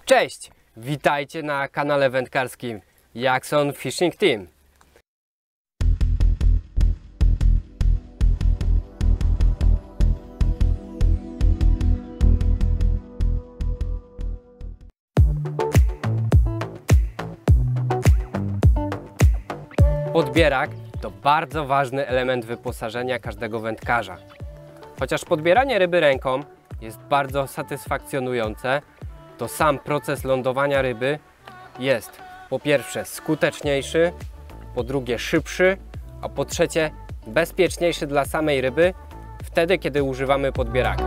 Cześć! Witajcie na kanale wędkarskim Jackson Fishing Team. Podbierak to bardzo ważny element wyposażenia każdego wędkarza. Chociaż podbieranie ryby ręką jest bardzo satysfakcjonujące, to sam proces lądowania ryby jest po pierwsze skuteczniejszy, po drugie szybszy, a po trzecie bezpieczniejszy dla samej ryby wtedy, kiedy używamy podbieraka.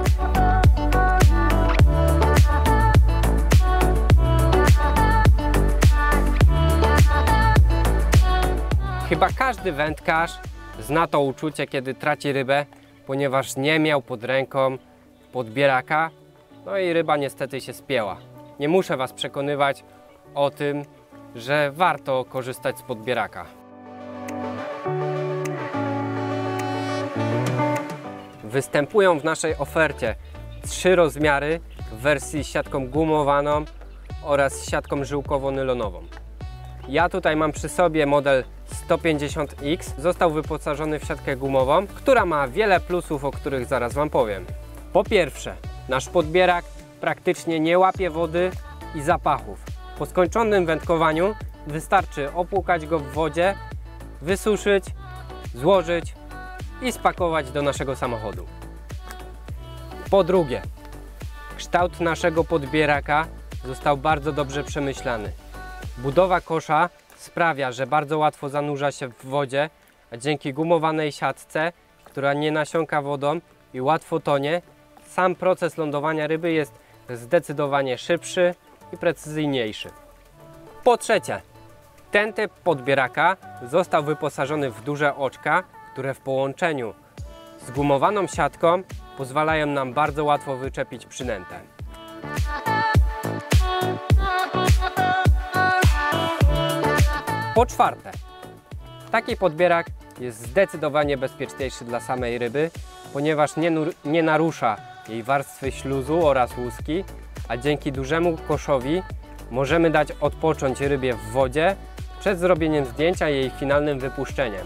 Chyba każdy wędkarz zna to uczucie, kiedy traci rybę, ponieważ nie miał pod ręką podbieraka, no i ryba niestety się spięła. Nie muszę Was przekonywać o tym, że warto korzystać z podbieraka. Występują w naszej ofercie 3 rozmiary w wersji z siatką gumowaną oraz siatką żyłkowo-nylonową. Ja tutaj mam przy sobie model 150X. Został wyposażony w siatkę gumową, która ma wiele plusów, o których zaraz Wam powiem. Po pierwsze, nasz podbierak praktycznie nie łapie wody i zapachów. Po skończonym wędkowaniu wystarczy opłukać go w wodzie, wysuszyć, złożyć i spakować do naszego samochodu. Po drugie, kształt naszego podbieraka został bardzo dobrze przemyślany. Budowa kosza sprawia, że bardzo łatwo zanurza się w wodzie, a dzięki gumowanej siatce, która nie nasiąka wodą i łatwo tonie, sam proces lądowania ryby jest zdecydowanie szybszy i precyzyjniejszy. Po trzecie, ten typ podbieraka został wyposażony w duże oczka, które w połączeniu z gumowaną siatką pozwalają nam bardzo łatwo wyczepić przynętę. Po czwarte, taki podbierak jest zdecydowanie bezpieczniejszy dla samej ryby, ponieważ nie narusza jej warstwy śluzu oraz łuski, a dzięki dużemu koszowi możemy dać odpocząć rybie w wodzie przed zrobieniem zdjęcia i jej finalnym wypuszczeniem.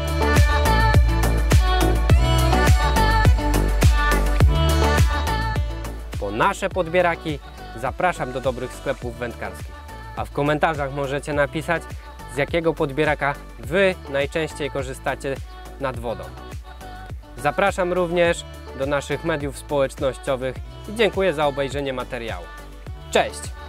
Po nasze podbieraki zapraszam do dobrych sklepów wędkarskich, a w komentarzach możecie napisać, z jakiego podbieraka Wy najczęściej korzystacie nad wodą. Zapraszam również do naszych mediów społecznościowych i dziękuję za obejrzenie materiału. Cześć!